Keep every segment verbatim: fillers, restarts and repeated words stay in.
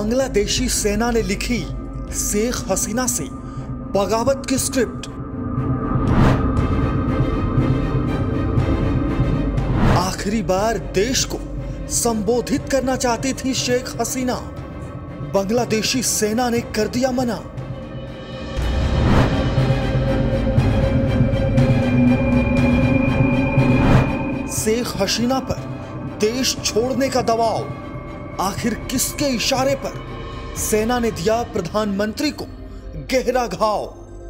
बांग्लादेशी सेना ने लिखी शेख हसीना से बगावत की स्क्रिप्ट। आखिरी बार देश को संबोधित करना चाहती थी शेख हसीना, बांग्लादेशी सेना ने कर दिया मना। शेख हसीना पर देश छोड़ने का दबाव, आखिर किसके इशारे पर सेना ने दिया प्रधानमंत्री को गहरा घाव।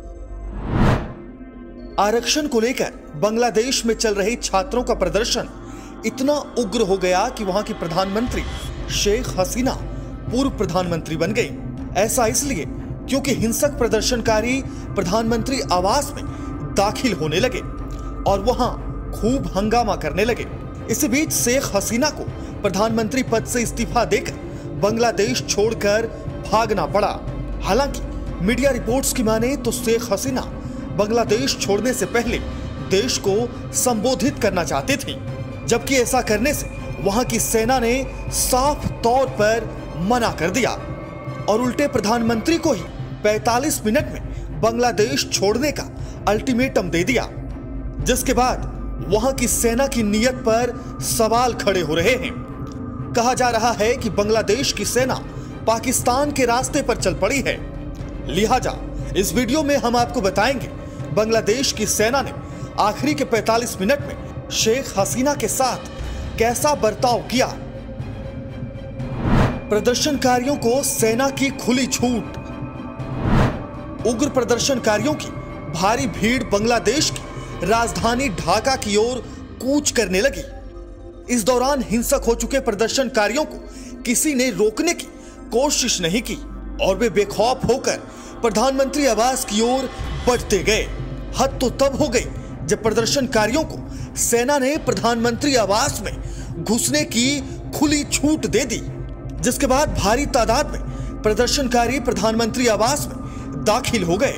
आरक्षण को लेकर बांग्लादेश में चल रही छात्रों का प्रदर्शन इतना उग्र हो गया कि वहां की प्रधानमंत्री शेख हसीना पूर्व प्रधानमंत्री बन गई। ऐसा इसलिए क्योंकि हिंसक प्रदर्शनकारी प्रधानमंत्री आवास में दाखिल होने लगे और वहां खूब हंगामा करने लगे। इसी बीच शेख हसीना को प्रधानमंत्री पद से इस्तीफा देकर बांग्लादेश छोड़कर भागना पड़ा। हालांकि मीडिया रिपोर्ट्स की माने तो शेख हसीना बांग्लादेश छोड़ने से पहले देश को संबोधित करना चाहती थी, जबकि ऐसा करने से वहां की सेना ने साफ तौर पर मना कर दिया और उल्टे प्रधानमंत्री को ही पैंतालीस मिनट में बांग्लादेश छोड़ने का अल्टीमेटम दे दिया, जिसके बाद वहां की सेना की नीयत पर सवाल खड़े हो रहे हैं। कहा जा रहा है कि बांग्लादेश की सेना पाकिस्तान के रास्ते पर चल पड़ी है। लिहाजा इस वीडियो में हम आपको बताएंगे बांग्लादेश की सेना ने आखिरी के पैंतालीस मिनट में शेख हसीना के साथ कैसा बर्ताव किया। प्रदर्शनकारियों को सेना की खुली छूट। उग्र प्रदर्शनकारियों की भारी भीड़ बांग्लादेश की राजधानी ढाका की ओर कूच करने लगी। इस दौरान हिंसक हो चुके प्रदर्शनकारियों को किसी ने रोकने की कोशिश नहीं की और वे बेखौफ होकर प्रधानमंत्री आवास की ओर बढ़ते गए। हद तो तब हो गई जब प्रदर्शनकारियों को सेना ने प्रधानमंत्री आवास में घुसने की खुली छूट दे दी, जिसके बाद भारी तादाद में प्रदर्शनकारी प्रधानमंत्री आवास में दाखिल हो गए।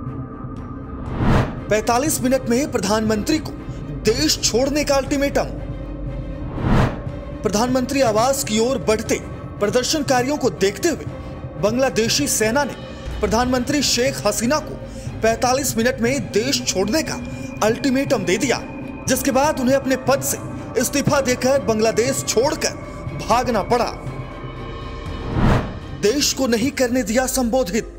पैंतालीस मिनट में प्रधानमंत्री को देश छोड़ने का अल्टीमेटम। प्रधानमंत्री आवास की ओर बढ़ते प्रदर्शनकारियों को देखते हुए बांग्लादेशी सेना ने प्रधानमंत्री शेख हसीना को पैंतालीस मिनट में देश छोड़ने का अल्टीमेटम दे दिया, जिसके बाद उन्हें अपने पद से इस्तीफा देकर बांग्लादेश छोड़कर भागना पड़ा। देश को नहीं करने दिया संबोधित।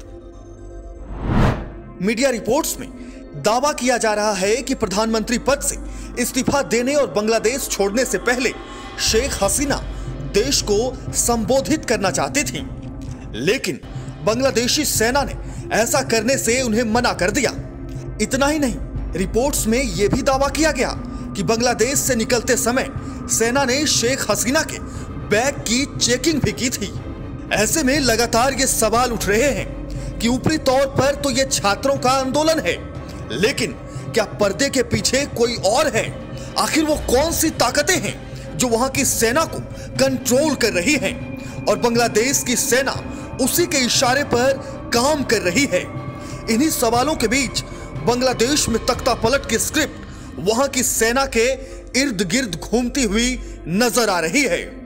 मीडिया रिपोर्ट्स में दावा किया जा रहा है कि प्रधानमंत्री पद से इस्तीफा देने और बांग्लादेश छोड़ने से पहले शेख हसीना देश को संबोधित करना चाहती थी, लेकिन बांग्लादेशी सेना ने ऐसा करने से उन्हें मना कर दिया। इतना ही नहीं, रिपोर्ट्स में यह भी दावा किया गया कि बांग्लादेश से निकलते समय सेना ने शेख हसीना के बैग की चेकिंग भी की थी। ऐसे में लगातार ये सवाल उठ रहे हैं कि ऊपरी तौर पर तो ये छात्रों का आंदोलन है, लेकिन क्या पर्दे के पीछे कोई और है? आखिर वो कौन सी ताकतें हैं जो वहां की सेना को कंट्रोल कर रही हैं और बांग्लादेश की सेना उसी के इशारे पर काम कर रही है? इन्हीं सवालों के बीच बांग्लादेश में तख्ता पलट की स्क्रिप्ट वहां की सेना के इर्द गिर्द घूमती हुई नजर आ रही है।